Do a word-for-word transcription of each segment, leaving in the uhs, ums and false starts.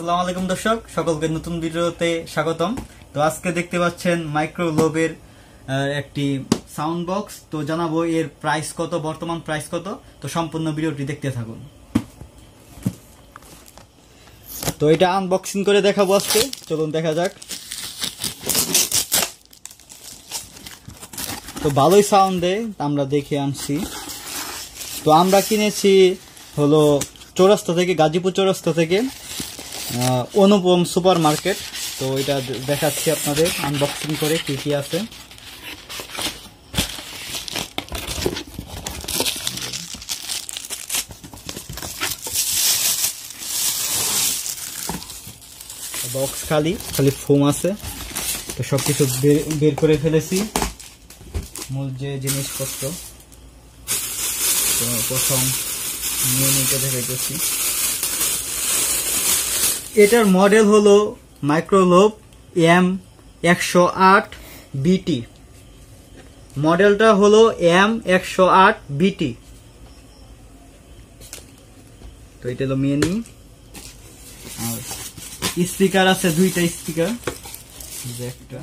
আসসালামু আলাইকুম দর্শক, সকলকে নতুন ভিডিওতে স্বাগতম। তো আজকে দেখতে পাচ্ছেন মাইক্রোলোবের একটি সাউন্ড বক্স। তো জানাবো এর প্রাইস কত, বর্তমান প্রাইস কত। তো সম্পূর্ণ ভিডিওটি দেখতে থাকুন। তো এটা আনবক্সিং করে দেখাবো আজকে, চলুন দেখা যাক। তো ভালোই সাউন্ড দেয়, আমরা দেখে আনছি। তো আমরা কিনেছি হলো চৌরাস্তা থেকে, গাজীপুর চৌরাস্তা থেকে, অনুপম সুপার মার্কেট। তো এটা দেখাচ্ছি আপনাদের আনবক্সিং করে কি কি আছে। বক্স খালি খালি ফোম আছে। তো সবকিছু বের করে ফেলেছি, মূল যে জিনিসপত্র। তো প্রথম নিয়ে নিতে দেখাইতেছি। এটার মডেল হলো মাইক্রোলোব এম একশো আট বিটি। মডেলটা হলো এম একশো আট বিটি। তো এটা হলো মেনি। আর স্পিকার আছে দুইটা স্পিকার, একটা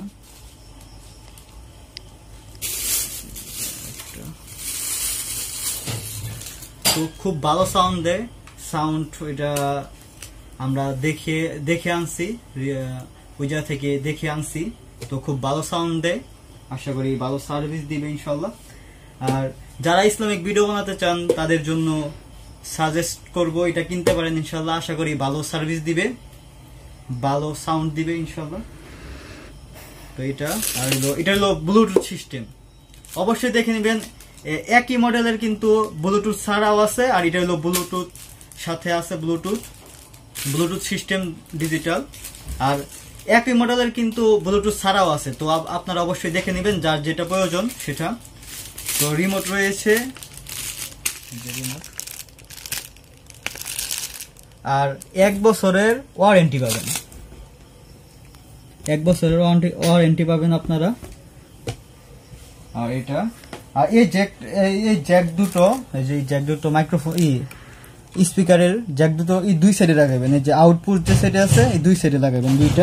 তো খুব ভালো সাউন্ড দেয়। সাউন্ড ওইটা আমরা দেখে দেখে আনছি, ওই জায়গা থেকে দেখে আনছি। তো খুব ভালো সাউন্ড দেয়, আশা করি ভালো সার্ভিস দিবে ইনশাল্লাহ। আর যারা ইসলামিক ভিডিও বানাতে চান তাদের জন্য সাজেস্ট করব, এটা কিনতে পারেন ইনশাল্লাহ। আশা করি ভালো সার্ভিস দিবে, ভালো সাউন্ড দিবে ইনশাল্লাহ। তো এটা আর হলো এটা হলো ব্লুটুথ সিস্টেম। অবশ্যই দেখে নেবেন, একই মডেলের কিন্তু ব্লুটুথ ছাড়াও আছে, আর এটা হলো ব্লুটুথ সাথে আছে, ব্লুটুথ ব্লুটুথ সিস্টেম ডিজিটাল। আর একই মডেলের কিন্তু ব্লুটুথ ছাড়াও আছে। তো আপনারা অবশ্যই দেখে নেবেন যার যেটা প্রয়োজন সেটা। তো রিমোট রয়েছে, আর এক বছরের ওয়ারেন্টি পাবেন, এক বছরের ওয়ারেন্টি পাবেন আপনারা। আর এটা আর এই জ্যাক এই জ্যাক দুটো, এই যে জ্যাক দুটো মাইক্রোফোন ই স্পিকারের জ্যাক দুটো এই দুই সাইডে লাগাবেন। এই যে আউটপুট যে সাইডে আছে এই দুই সাইডে লাগাবেন দুইটা।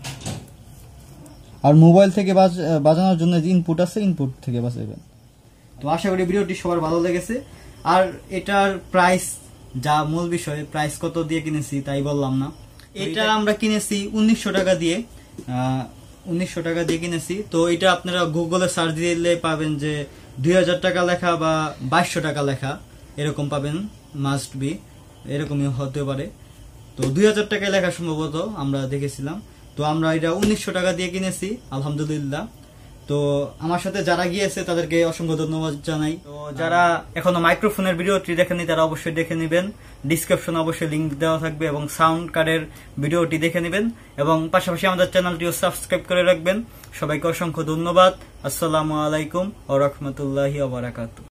আর মোবাইল থেকে বাজানোর জন্য যে ইনপুট আছে ইনপুট থেকে বাজাবেন। তো আশা করি ভিডিওটি সবার ভালো লেগেছে। আর এটার প্রাইস, যা মূল বিষয়, প্রাইস কত দিয়ে কিনেছি তাই বললাম না। এটা আমরা কিনেছি উনিশশো টাকা দিয়ে, উনিশশো টাকা দিয়ে কিনেছি। তো এটা আপনারা গুগলে সার্চ দিলে পাবেন যে দুই হাজার টাকা লেখা বা বাইশশো টাকা লেখা, এরকম পাবেন। মাস্ট বি এরকমই হতে পারে। তো দুই হাজার টাকায় লেখা সম্ভবত আমরা দেখেছিলাম। তো আমরা এটা উনিশশো টাকা দিয়ে কিনেছি, আলহামদুলিল্লাহ। তো আমার সাথে যারা গিয়েছে তাদেরকে অসংখ্য ধন্যবাদ জানাই। তো যারা এখনো মাইক্রোফোনের ভিডিওটি দেখেনি তারা অবশ্যই দেখে নেবেন, ডিসক্রিপশনে অবশ্যই লিঙ্ক দেওয়া থাকবে, এবং সাউন্ড কার্ডের ভিডিওটি দেখে নেবেন, এবং পাশাপাশি আমাদের চ্যানেলটিও সাবস্ক্রাইব করে রাখবেন। সবাইকে অসংখ্য ধন্যবাদ। আসসালামু আলাইকুম ওয়া রাহমাতুল্লাহি ওয়া বারাকাতুহু।